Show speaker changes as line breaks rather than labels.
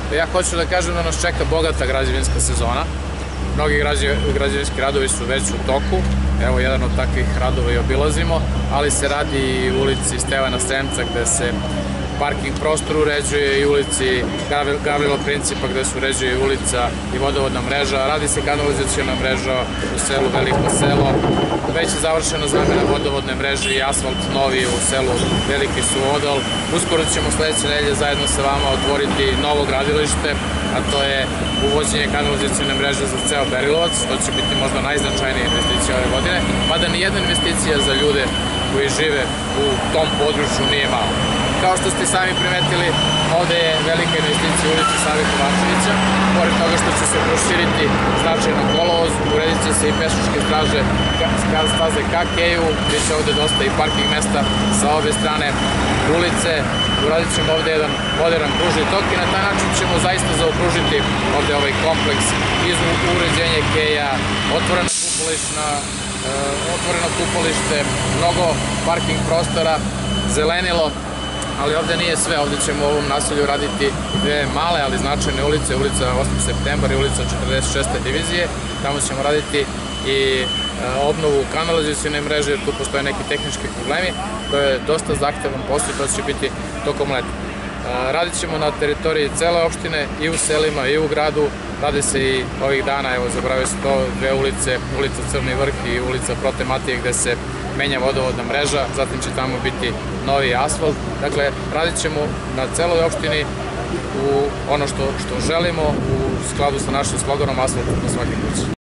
Ja hoću da kažem da nas čeka bogata građevinska sezona. Mnogi građevinski radovi su već u toku. Evo, jedan od takvih radova i obilazimo, ali se radi i u ulici Stevana Sremca gde se parking prostor uređuje i ulici Gavrila Principa gde se uređuje i ulica i vodovodna mreža. Radi se kanalizaciona mreža u selu Veliko Selo. Već je završena zamena vodovodne mreže i asfalt novi u selu Veliki Suvodol. Uskoro ćemo sledeće nedelje zajedno sa vama otvoriti novo gradilište, a to je uvođenje kanalizacione mreže za ceo Berilovac. To će biti možda najznačajnija investicija ove godine, mada nijedna investicija za ljude koji žive u tom području nije malo. Kao što ste sami primetili, ovde je velika investicija u ulici Save Kovačevića. Pored toga što će se proširiti značajno kolovoz, uredit će se i pešačke staze ka Keju, bit će ovde dosta i parking mesta sa obe strane ulice. Uradit ćemo ovde jedan modern kružni tok i na taj način ćemo zaista zaokružiti ovde ovaj kompleks, uređenje Keja, otvoreno kupalište, mnogo parking prostora, zelenilo. Ali ovde nije sve, ovde ćemo u ovom naselju raditi dve male, ali značajne ulice, ulica 8. septembar i ulica 46. divizije. Tamo ćemo raditi i obnovu kanalizacione mreže, jer tu postoje neki tehnički problemi. To je dosta zahtevan posao, to će biti tokom leta. Radit ćemo na teritoriji cele opštine, i u selima, i u gradu. Radi se i ovih dana, evo, zaboravio se to, dve ulice, ulica Crni Vrh i ulica Prote Matije, gde se menja vodovodna mreža, zatim će tamo biti novi asfalt. Dakle, radit ćemo na celoj opštini u ono što želimo, u skladu sa našim sloganom asfalt na svaki kući.